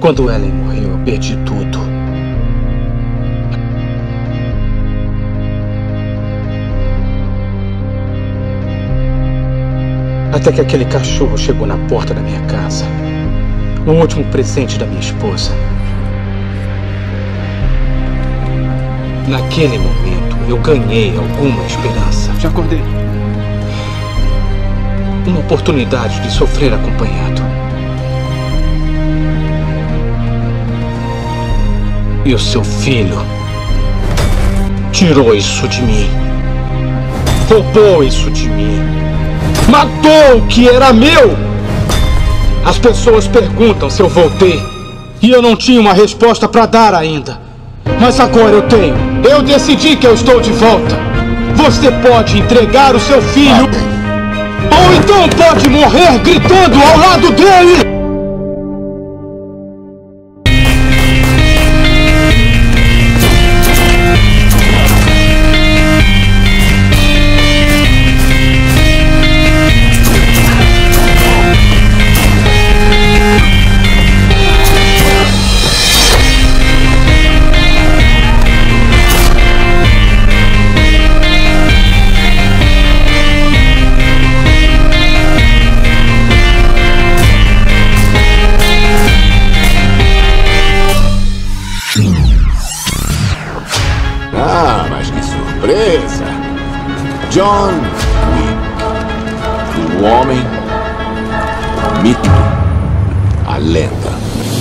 Quando Ellen morreu, eu perdi tudo. Até que aquele cachorro chegou na porta da minha casa. O último presente da minha esposa. Naquele momento, eu ganhei alguma esperança. Já acordei. Uma oportunidade de sofrer acompanhado. E o seu filho tirou isso de mim. Roubou isso de mim. Matou o que era meu! As pessoas perguntam se eu voltei. E eu não tinha uma resposta para dar ainda. Mas agora eu tenho. Eu decidi que eu estou de volta. Você pode entregar o seu filho. Ou então pode morrer gritando ao lado dele! Ah, mas que surpresa! John Wick. O homem, o mito, a lenda.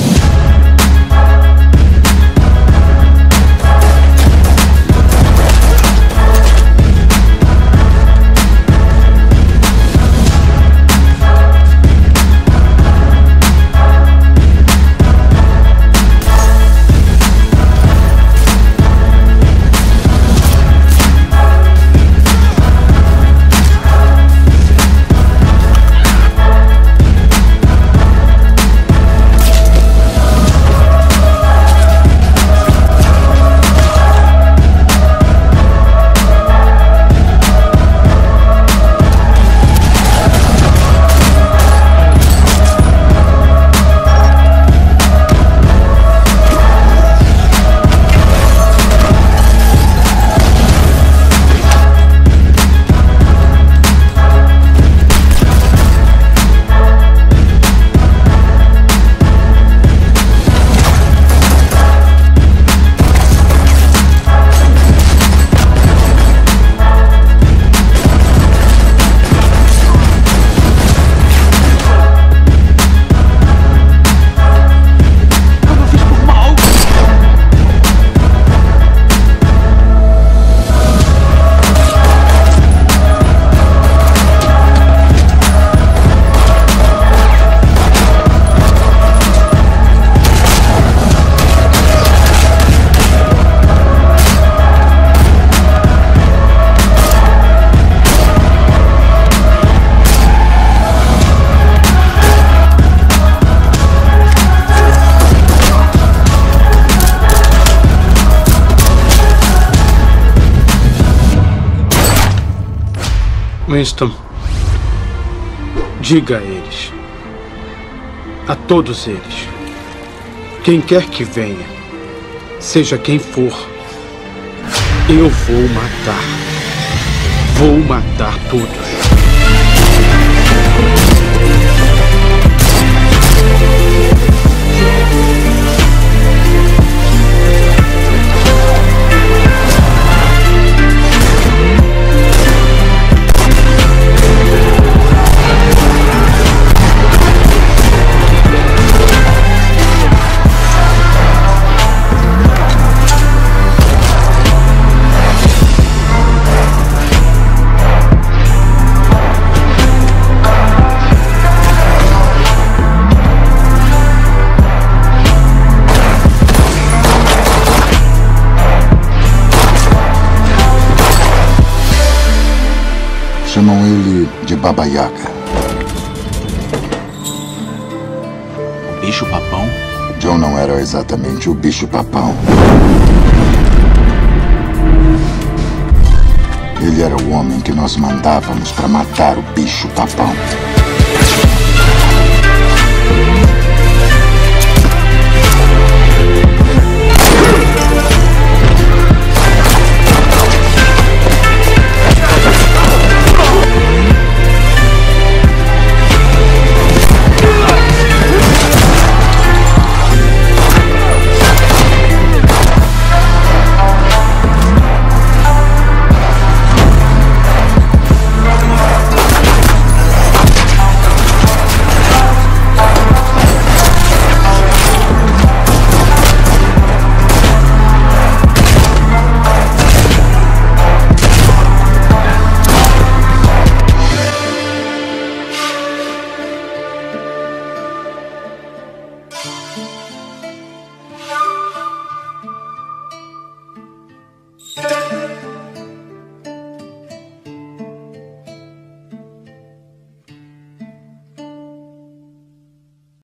Winston, diga a eles, a todos eles, quem quer que venha, seja quem for, eu vou matar todos. Chamam ele de Baba Yaga. O bicho-papão? John não era exatamente o bicho-papão. Ele era o homem que nós mandávamos para matar o bicho-papão.